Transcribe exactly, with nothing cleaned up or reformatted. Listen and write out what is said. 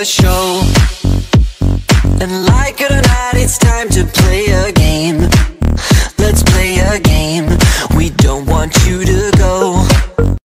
a show. And like it or not, it's time to play a game. Let's play a game. We don't want you to